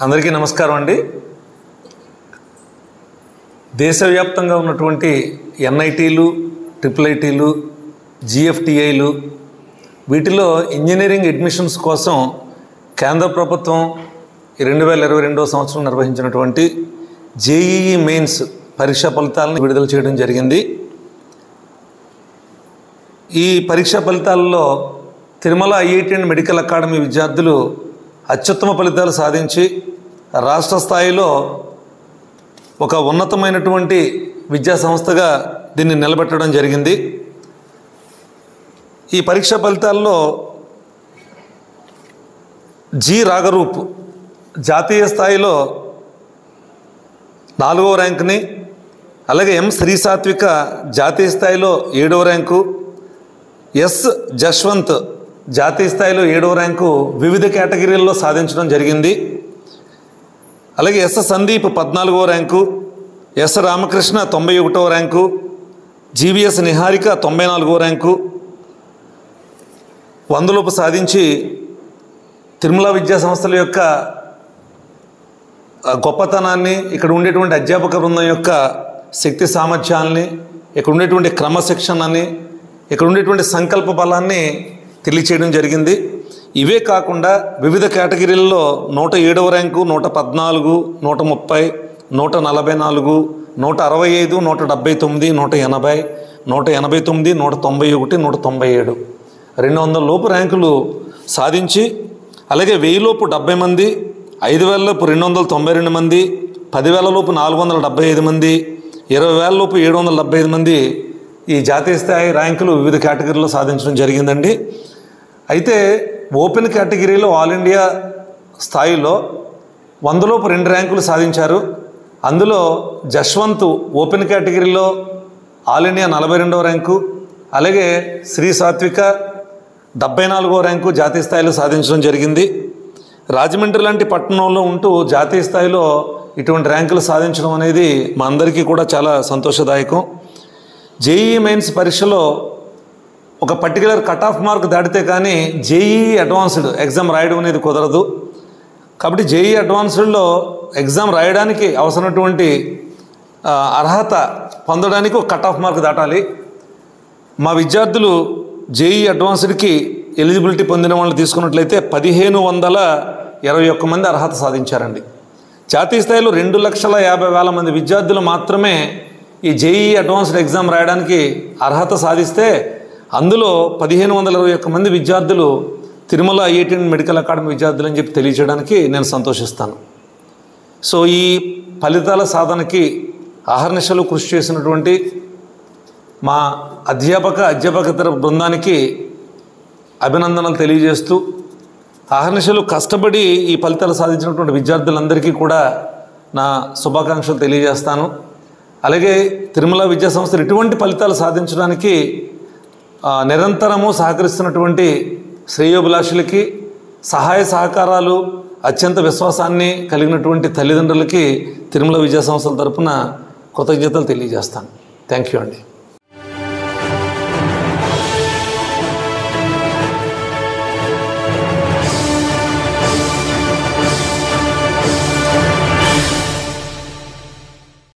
అందరికీ నమస్కారం అండి. దేశవ్యాప్తంగా ఉన్నటువంటి ఎన్ఐటీలు, ట్రిపుల్ ఐటీలు, జిఎఫ్టిఐలు వీటిలో ఇంజనీరింగ్ అడ్మిషన్స్ కోసం కేంద్ర ప్రభుత్వం 2022వ సంవత్సరం నిర్వహించినటువంటి జేఈఈ మెయిన్స్ పరీక్షా ఫలితాలను విడుదల చేయడం జరిగింది. ఈ పరీక్షా ఫలితాలలో Tirumala IIT and medical academy విద్యార్థులు అత్యుత్తమ ఫలితాలు సాధించి రాష్ట్ర స్థాయిలో ఒక ఉన్నతమైనటువంటి విద్యా సంస్థగా దీన్ని నిలబెట్టడం జరిగింది. ఈ పరీక్షా ఫలితాల్లో జి రాగరూప్ జాతీయ స్థాయిలో 4వ ర్యాంకుని, అలాగే ఎం శ్రీ సాత్విక జాతీయ స్థాయిలో 7వ ర్యాంకు, ఎస్ జశ్వంత్ జాతీయ స్థాయిలో 7వ ర్యాంకు వివిధ కేటగిరీల్లో సాధించడం జరిగింది. అలాగే ఎస్ సందీప్ 14వ ర్యాంకు, ఎస్ రామకృష్ణ 91వ ర్యాంకు, జీవీఎస్ నిహారిక 94వ ర్యాంకు 100లోపు సాధించి తిరుమల విద్యా సంస్థల యొక్క గొప్పతనాన్ని, ఇక్కడ ఉండేటువంటి అధ్యాపక బృందం యొక్క శక్తి సామర్థ్యాలని, ఇక్కడ ఉండేటువంటి క్రమశిక్షణని, ఇక్కడ ఉండేటువంటి సంకల్ప బలాన్ని తెలియచేయడం జరిగింది. ఇవే కాకుండా వివిధ కేటగిరీల్లో 107వ ర్యాంకు, 114, 130, 144, 165, 179, 180, 189, 191, 197 200 లోపు ర్యాంకులు సాధించి, అలాగే 1000 లోపు 70 మంది, 5000 లోపు 292 మంది, 10,000 లోపు 475 మంది, 20,000 లోపు 775 మంది ఈ జాతీయ స్థాయి ర్యాంకులు వివిధ కేటగిరీలో సాధించడం జరిగిందండి. అయితే ఓపెన్ కేటగిరీలో ఆల్ ఇండియా స్థాయిలో 100 లోపు 2 ర్యాంకులు సాధించారు. అందులో జశ్వంత్ ఓపెన్ కేటగిరీలో ఆల్ ఇండియా 42వ ర్యాంకు, అలాగే శ్రీ సాత్విక 74వ ర్యాంకు జాతీయ స్థాయిలో సాధించడం జరిగింది. రాజమండ్రి లాంటి పట్టణంలో ఉంటూ జాతీయ స్థాయిలో ఇటువంటి ర్యాంకులు సాధించడం అనేది మా అందరికీ కూడా చాలా సంతోషదాయకం. జేఈఈ మెయిన్స్ పరీక్షలో ఒక పర్టికులర్ కట్ ఆఫ్ మార్క్ దాటితే కానీ జేఈఈ అడ్వాన్స్డ్ ఎగ్జామ్ రాయడం అనేది కుదరదు. కాబట్టి జేఈఈ అడ్వాన్స్డ్లో ఎగ్జామ్ రాయడానికి అవసరమైనటువంటి అర్హత పొందడానికి ఒక కట్ ఆఫ్ మార్క్ దాటాలి. మా విద్యార్థులు జేఈఈ అడ్వాన్స్డ్కి ఎలిజిబిలిటీ పొందిన వాళ్ళు తీసుకున్నట్లయితే 1,521 మంది అర్హత సాధించారండి. జాతీయ స్థాయిలో 2,50,000 మంది విద్యార్థులు మాత్రమే ఈ జేఈఈ అడ్వాన్స్డ్ ఎగ్జామ్ రాయడానికి అర్హత సాధిస్తే, అందులో 1,521 మంది విద్యార్థులు Tirumala IIT and medical academy విద్యార్థులు అని చెప్పి తెలియజేయడానికి నేను సంతోషిస్తాను. సో ఈ ఫలితాల సాధనకి అహర్నిశలు కృషి చేసినటువంటి మా అధ్యాపకేతర బృందానికి అభినందనలు తెలియజేస్తూ, అహర్నిశలు కష్టపడి ఈ ఫలితాలు సాధించినటువంటి విద్యార్థులందరికీ కూడా నా శుభాకాంక్షలు తెలియజేస్తాను. అలాగే తిరుమల విద్యా సంస్థలు ఇటువంటి ఫలితాలు సాధించడానికి నిరంతరము సహకరిస్తున్నటువంటి శ్రేయోభిలాషులకి, సహాయ సహకారాలు, అత్యంత విశ్వాసాన్ని కలిగినటువంటి తల్లిదండ్రులకి తిరుమల విద్యా సంస్థల తరపున కృతజ్ఞతలు తెలియజేస్తాను. థ్యాంక్ యూ అండి.